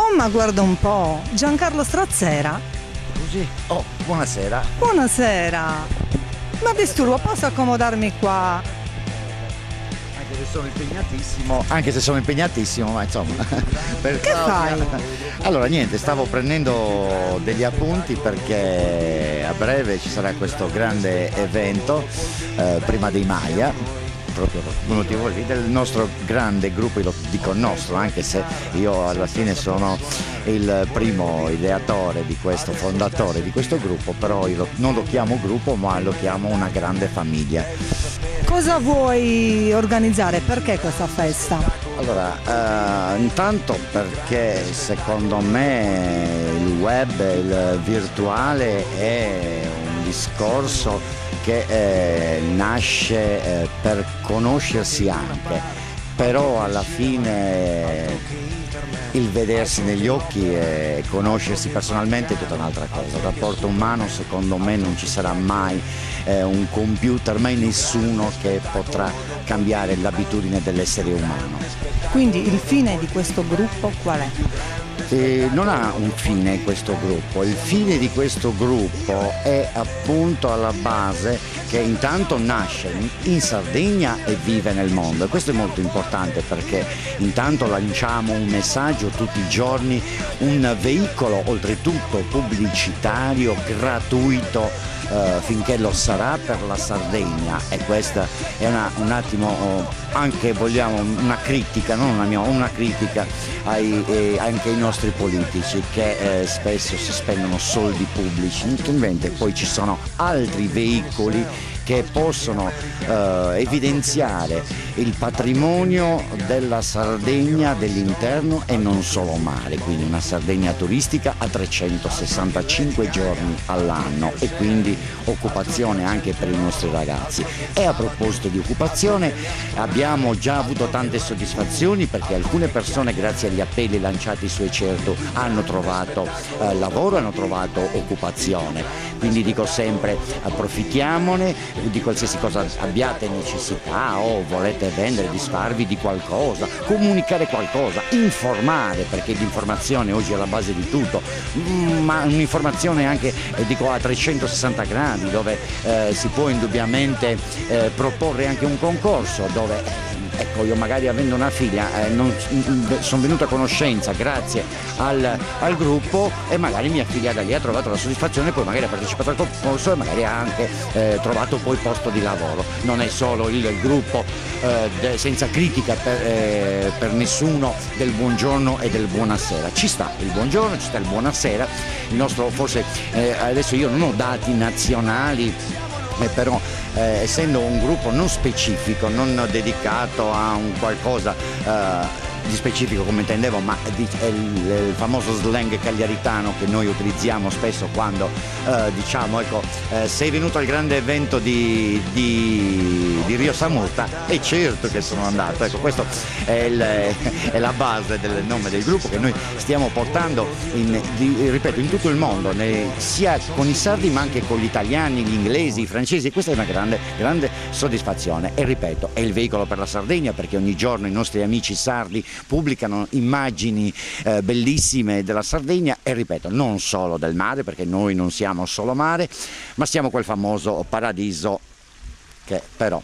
Oh, ma guarda un po', Giancarlo Strazzera. Scusi? Oh, buonasera. Buonasera. Ma disturbo, posso accomodarmi qua? Anche se sono impegnatissimo, ma insomma. Per Che fai? Allora, niente, stavo prendendo degli appunti perché a breve ci sarà questo grande evento, prima dei Maya, proprio per un motivo lì, del nostro grande gruppo. Io lo dico nostro, anche se io alla fine sono il primo ideatore di questo, fondatore di questo gruppo, però io non lo chiamo gruppo, ma lo chiamo una grande famiglia. Cosa vuoi organizzare? Perché questa festa? Allora, intanto perché secondo me il web, il virtuale è un discorso che nasce per conoscersi anche, però alla fine il vedersi negli occhi e conoscersi personalmente è tutta un'altra cosa. Il rapporto umano secondo me non ci sarà mai un computer, mai nessuno che potrà cambiare l'abitudine dell'essere umano. Quindi il fine di questo gruppo qual è? Non ha un fine questo gruppo, il fine di questo gruppo è appunto alla base che intanto nasce in Sardegna e vive nel mondo, e questo è molto importante perché intanto lanciamo un messaggio tutti i giorni, un veicolo oltretutto pubblicitario gratuito finché lo sarà per la Sardegna, e questa è un attimo anche vogliamo una critica, non una mia, una critica anche ai nostri politici che spesso si spendono soldi pubblici, mentre poi ci sono altri veicoli che possono evidenziare il patrimonio della Sardegna, dell'interno e non solo mare, quindi una Sardegna turistica a 365 giorni all'anno, e quindi occupazione anche per i nostri ragazzi. E a proposito di occupazione, abbiamo già avuto tante soddisfazioni perché alcune persone, grazie agli appelli lanciati su Ecerto, hanno trovato lavoro, hanno trovato occupazione, quindi dico sempre approfittiamone di qualsiasi cosa abbiate necessità o volete vendere, disfarvi di qualcosa, comunicare qualcosa, informare, perché l'informazione oggi è la base di tutto, ma un'informazizione anche dico a 360 gradi, dove si può indubbiamente proporre anche un concorso dove ecco, io magari avendo una figlia sono venuto a conoscenza grazie al gruppo, e magari mia figlia da lì ha trovato la soddisfazione, poi magari ha partecipato al concorso e magari ha anche trovato poi posto di lavoro. Non è solo il gruppo senza critica per nessuno del buongiorno e del buonasera. Ci sta il buongiorno, ci sta il buonasera. Il nostro forse adesso io non ho dati nazionali, però essendo un gruppo non specifico, non dedicato a un qualcosa di specifico come intendevo, ma è il famoso slang cagliaritano che noi utilizziamo spesso quando diciamo ecco sei venuto al grande evento di Rio Samurta, e certo che sono andato. Ecco, questo è la base del nome del gruppo che noi stiamo portando ripeto in tutto il mondo, sia con i sardi ma anche con gli italiani, gli inglesi, i francesi. Questa è una grande soddisfazione, e ripeto è il veicolo per la Sardegna, perché ogni giorno i nostri amici sardi pubblicano immagini bellissime della Sardegna, e ripeto non solo del mare, perché noi non siamo solo mare, ma siamo quel famoso paradiso che però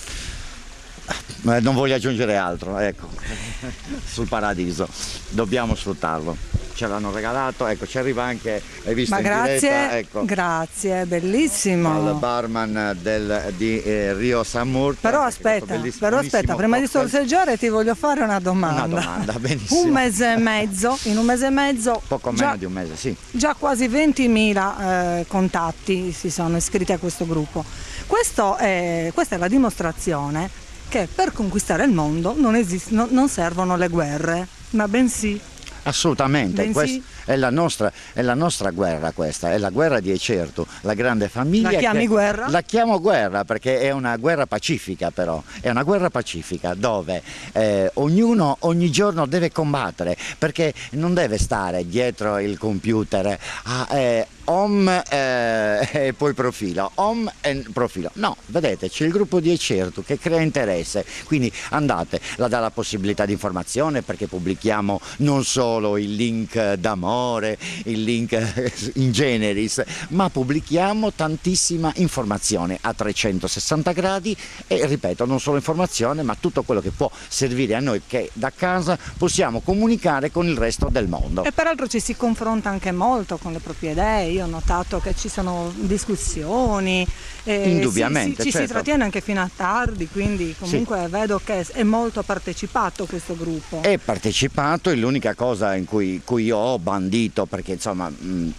non voglio aggiungere altro, ecco, sul paradiso dobbiamo sfruttarlo. Ce l'hanno regalato, ecco, ci arriva anche, hai visto? Ma in grazie, diretta, ecco, grazie, bellissimo. al barman di Rio Samurta. Però aspetta, prima di sorseggiare ti voglio fare una domanda. Una domanda, benissimo. Un mese e mezzo, in un mese e mezzo, poco meno di un mese, sì. Già quasi 20.000 contatti si sono iscritti a questo gruppo. Questa è la dimostrazione che per conquistare il mondo non servono le guerre, ma bensì. Assolutamente, è la nostra guerra questa, è la guerra di Ecertu, la grande famiglia. La chiami guerra? La chiamo guerra perché è una guerra pacifica, però, è una guerra pacifica dove ognuno ogni giorno deve combattere, perché non deve stare dietro il computer home e poi profilo, home e profilo. No, vedete, c'è il gruppo di Ecertu che crea interesse, quindi andate, la dà la possibilità di informazione, perché pubblichiamo non solo il link d'amore, il link in generis, ma pubblichiamo tantissima informazione a 360 gradi e, ripeto, non solo informazione, ma tutto quello che può servire a noi che da casa possiamo comunicare con il resto del mondo. E peraltro ci si confronta anche molto con le proprie idee. Io ho notato che ci sono discussioni, indubbiamente, ci certo. si trattiene anche fino a tardi, quindi comunque sì. vedo che è molto partecipato questo gruppo. È partecipato, è l'unica cosa in cui io ho bandito, perché insomma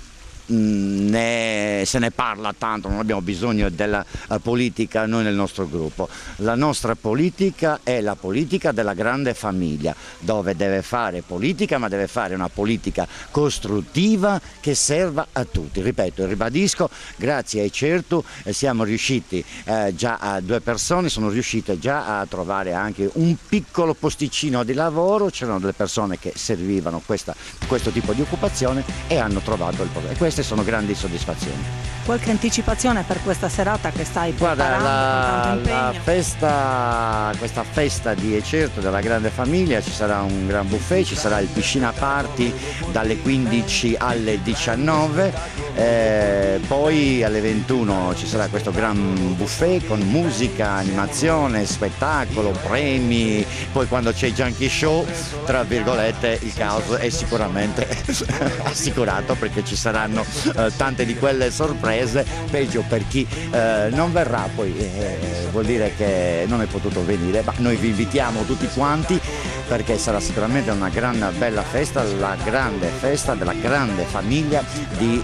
se ne parla tanto, non abbiamo bisogno della politica noi nel nostro gruppo. La nostra politica è la politica della grande famiglia, dove deve fare politica, ma deve fare una politica costruttiva che serva a tutti. Ripeto, ribadisco, grazie a Ecertu siamo riusciti già a 2 persone, sono riuscite già a trovare anche un piccolo posticino di lavoro, c'erano delle persone che servivano questo tipo di occupazione e hanno trovato il potere. Queste sono grandi soddisfazioni. Qualche anticipazione per questa serata che stai preparando con tanto impegno? Questa festa di Ecertu della grande famiglia, ci sarà un gran buffet, ci sarà il piscina party dalle 15 alle 19, poi alle 21 ci sarà questo gran buffet con musica, animazione, spettacolo, premi, poi quando c'è il Junkie Show, tra virgolette, il caos è sicuramente assicurato, perché ci saranno tante di quelle sorprese, peggio per chi non verrà, poi vuol dire che non è potuto venire, ma noi vi invitiamo tutti quanti, perché sarà sicuramente una gran bella festa, la grande festa della grande famiglia di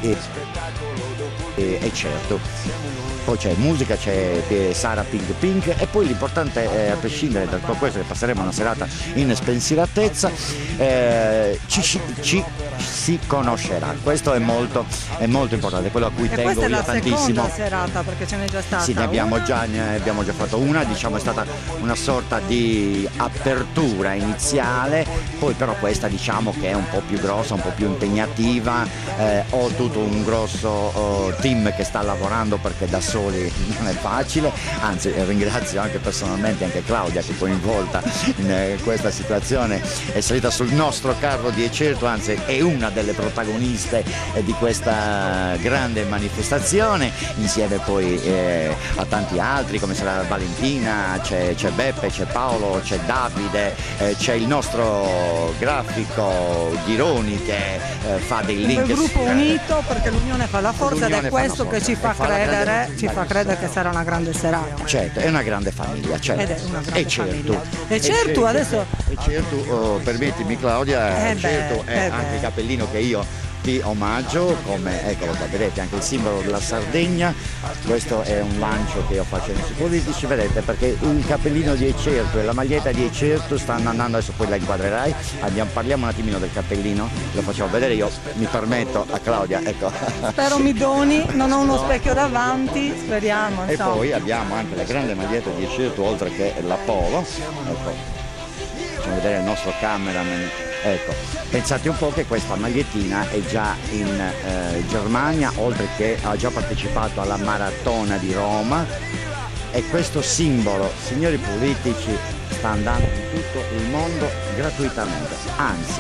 Ecertu. Poi c'è musica, c'è Sara Pink Pink, e poi l'importante è, a prescindere da tutto questo, che passeremo una serata in spensieratezza, ci si conoscerà. Questo è molto importante, quello a cui tengo io tantissimo. Questa è la seconda serata, perché ce n'è già stata. Sì, ne abbiamo già fatto una, diciamo è stata una sorta di apertura iniziale, poi però questa diciamo che è un po' più grossa, un po' più impegnativa, ho tutto un grosso team che sta lavorando, perché da soli non è facile, anzi ringrazio anche personalmente anche Claudia, che è coinvolta in questa situazione, è salita sul nostro carro di Ecertu, anzi è una delle protagoniste di questa grande manifestazione, insieme poi a tanti altri, come sarà Valentina, c'è Beppe, c'è Paolo, c'è Davide, c'è il nostro grafico Ghironi che fa dei link. Un gruppo unito, perché l'unione fa la forza, ed è questo che ci fa credere che sarà una grande serata. Certo, è una grande famiglia, certo. Ed è una grande famiglia. Ecertu adesso... Ecertu, permettimi Claudia, Ecertu è anche il cappellino che io ti omaggio, come, eccolo qua, vedete anche il simbolo della Sardegna. Questo è un lancio che io faccio ai nostri politici, vedete, perché il cappellino di Ecertu e la maglietta di Ecertu stanno andando, adesso poi la inquadrerai, parliamo un attimino del cappellino, lo facciamo vedere, io mi permetto a Claudia, ecco. Spero mi doni, non ho uno specchio davanti, speriamo. E poi abbiamo anche la grande maglietta di Ecertu, oltre che la polo, ecco, facciamo vedere il nostro cameraman. Ecco, pensate un po' che questa magliettina è già in Germania, oltre che ha già partecipato alla maratona di Roma, e questo simbolo, signori politici, sta andando in tutto il mondo gratuitamente, anzi,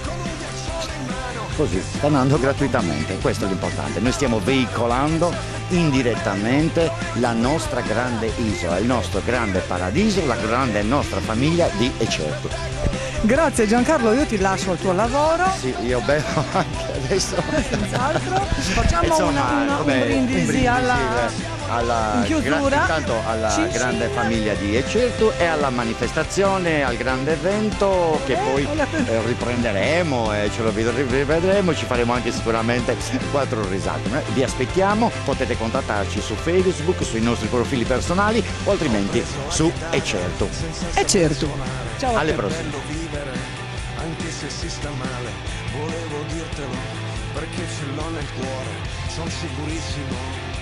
così, sta andando gratuitamente, questo è l'importante. Noi stiamo veicolando indirettamente la nostra grande isola, il nostro grande paradiso, la grande nostra famiglia di Ecertu. Grazie Giancarlo, io ti lascio al tuo lavoro. Sì, io bevo anche adesso. Senz'altro. Facciamo un brindisi alla chiusura. Intanto alla grande famiglia di Ecertu e alla manifestazione, al grande evento che poi riprenderemo e ce lo rivedremo, ci faremo anche sicuramente 4 risate. Vi aspettiamo, potete contattarci su Facebook, sui nostri profili personali o altrimenti su Ecertu. Ecertu. Ciao. Alle prossime. se si sta male, volevo dirtelo perché ce l'ho nel cuore, sono sicurissimo